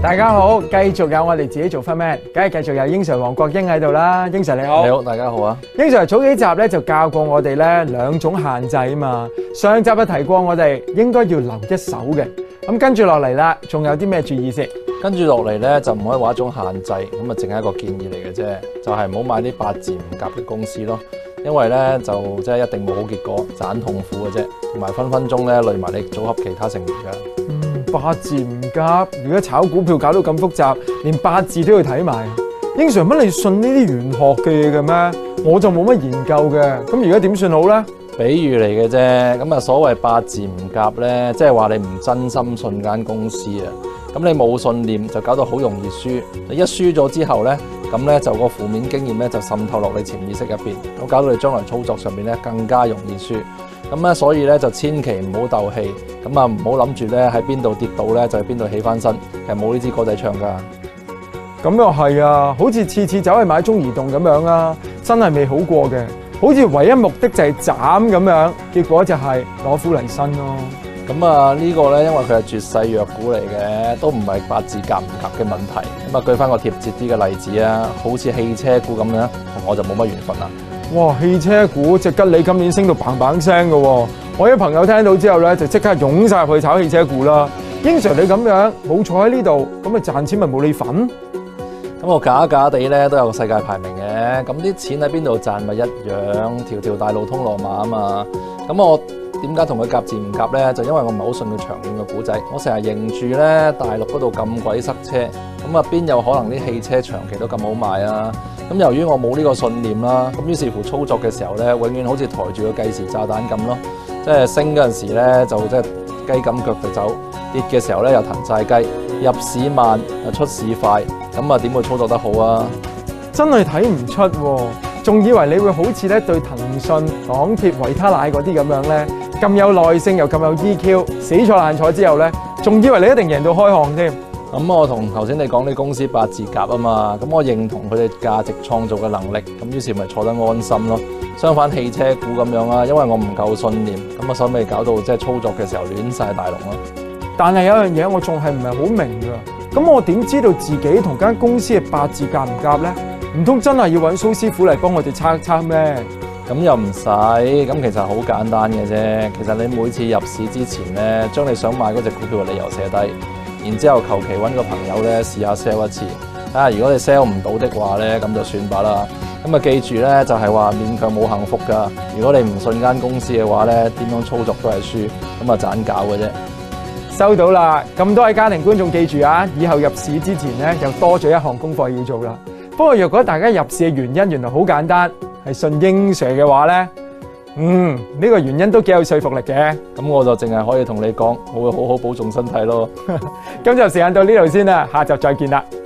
大家好，繼續有我哋自己做 Frontman，梗係繼續有英 Sir 黃國英喺度啦。英 Sir 你好， 你好，大家好啊！ 英 Sir 早幾集咧就教過我哋咧兩種限制啊嘛。上集都提過我哋應該要留一手嘅，咁跟住落嚟啦，仲有啲咩注意先？ 跟住落嚟咧就唔可以話一種限制，咁啊淨係一個建議嚟嘅啫，就係唔好買啲八字唔夾嘅公司咯，因為咧就即係一定冇好結果，盞痛苦嘅啫，同埋分分鐘咧累埋你組合其他成員㗎。 八字唔夾，如果炒股票搞到咁複雜，連八字都要睇埋。英 Sir 乜你信呢啲玄學嘅嘢嘅咩？我就冇乜研究嘅，咁而家點算好咧？ 比喻嚟嘅啫，咁啊所謂八字唔夾咧，即係話你唔真心信間公司啊，咁你冇信念就搞到好容易輸，你一輸咗之後咧，咁咧就個負面經驗咧就滲透落你潛意識入邊，咁搞到你將來操作上面咧更加容易輸。咁咧，所以咧就千祈唔好鬥氣，咁啊唔好諗住咧喺邊度跌倒咧就喺邊度起翻身，其實冇呢支歌仔唱噶。 咁又係啊，好似次次走去買中移動咁樣啊，真係未好過嘅。好似唯一目的就係斬咁樣，結果就係攞苦嚟辛咯。 咁啊呢個咧，因為佢係絕世弱股嚟嘅，都唔係八字夾唔夾嘅問題。咁啊舉翻個貼切啲嘅例子啊，好似汽車股咁樣，同我就冇乜緣分啦。 哇！汽車股隻吉利今年升到砰砰聲嘅喎，我啲朋友聽到之後咧就即刻湧晒入去炒汽車股啦。英 Sir 你咁樣冇坐喺呢度，咁咪賺錢咪冇你份？ 咁我假假地咧都有個世界排名嘅，咁啲錢喺邊度賺咪一樣，條條大路通羅馬啊嘛。咁我點解同佢夾字唔夾咧？就因為我唔係好信佢長遠嘅股仔，我成日認住咧大陸嗰度咁鬼塞車，咁啊邊有可能啲汽車長期都咁好賣啊？咁由於我冇呢個信念啦，咁於是乎操作嘅時候咧，永遠好似抬住個計時炸彈咁咯，即係升嗰陣時咧就即係雞咁腳就走，跌嘅時候咧又騰晒雞，入市慢又出市快，咁啊點會操作得好啊？ 真係睇唔出喎，仲以為你會好似咧對騰訊、港鐵、維他奶嗰啲咁樣咧咁有耐性又咁有 EQ， 死錯爛錯之後咧，仲以為你一定贏到開行添。 咁我同頭先你講啲公司八字夾啊嘛，咁我認同佢哋價值創造嘅能力，咁於是咪坐得安心咯。相反汽車股咁樣啦，因為我唔夠信念，咁啊所以咪搞到即係操作嘅時候亂晒大龍咯。 但係有樣嘢我仲係唔係好明㗎，咁我點知道自己同間公司嘅八字夾唔夾咧？唔通真係要揾蘇師傅嚟幫我哋測一測咩？ 咁又唔使，咁其實好簡單嘅啫。其實你每次入市之前咧，將你想買嗰隻股票嘅理由寫低。然之後求其揾個朋友咧試下 sell 一次，睇下如果你 sell 唔到的話咧，咁就算吧啦。咁啊記住咧，就係話勉強冇幸福噶。如果你唔信間公司嘅話咧，點樣操作都係輸，咁啊盞搞嘅啫。 收到啦，咁多位家庭觀眾記住啊，以後入市之前咧又多咗一項功課要做啦。不過若果大家入市嘅原因原來好簡單，係信英 Sir 嘅話咧，呢個原因都幾有說服力嘅。 咁我就淨係可以同你講，我會好好保重身體咯。 咁就時間到呢度先啦，下集再見啦。